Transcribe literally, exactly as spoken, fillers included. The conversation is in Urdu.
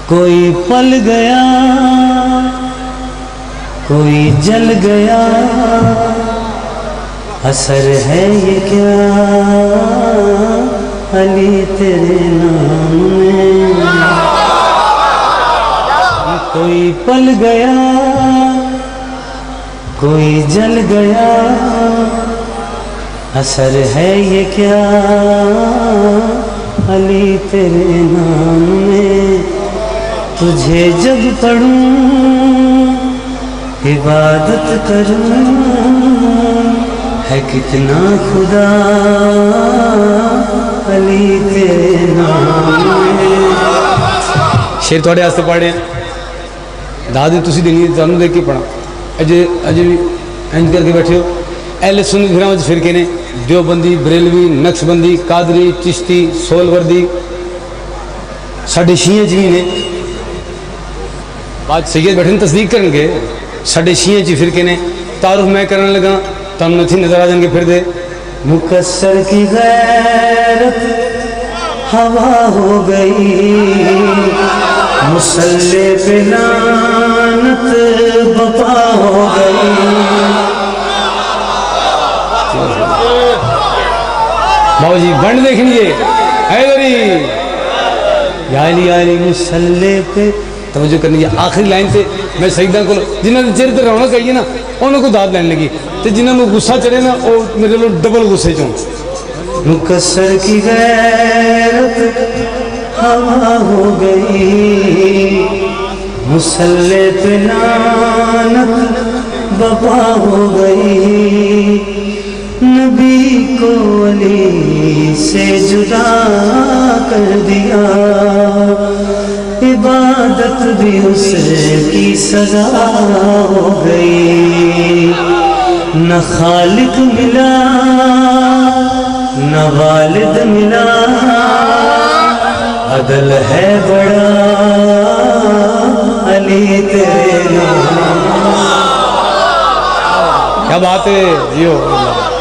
کوئی پل گیا کوئی جل گیا، اثر ہے یہ کیا علی تیرے نام میں، کوئی پل گیا کوئی جل گیا، اثر ہے یہ کیا علی تیرے نام میں، تجھے جب پڑھوں عبادت کروں ہے کتنا خدا علی تیرے نام میں۔ شیر تھوڑے آستے پڑھے ہیں، دادی تسی دینی ہے تانوں دیکھ کے پڑھا، اجے اجے بھی انج کر کے بیٹھے ہو۔ اہل سنت پھراں وچ فرقے نے دیوبندی، بریلوی، نقش بندی، قادری، چشتی، سول وردی، ساڈے شیعہ جی نے بات سید بیٹھے نے تصدیق کرن گے، ساڈے شیعہ جی فرقے نے تعارف میں کرنے لگا تم نے تھی نظر آ جائیں گے پھر دے۔ مکسر کی غیرت ہوا ہو گئی، مسلح پہ لعنت بپا ہو گئی، باؤ جی بنڈ دیکھ لیجئے حیدری یا علی یا علی مسلح پہ توجہ کرنی ہے۔ آخری لائن سے میں سیدہ کو جنہوں نے چہرے تے رونق آئی ہے نا انہوں کو داد لینے لگی، تے جنہوں نے غصہ چڑھے نا وہ میرے لوگ ڈبل غصے چوں۔ مکسر کی غیرت ہوا ہو گئی، مسلح پہ لعنت بپا ہو گئی، نبی کو علی سے جدا کر دیا، عبادت بھی اس کی سزا ہو گئی، نہ خالق ملا نہ والد ملا، عدل ہے بڑا علی تیرے نام۔ کیا بات ہے جیو۔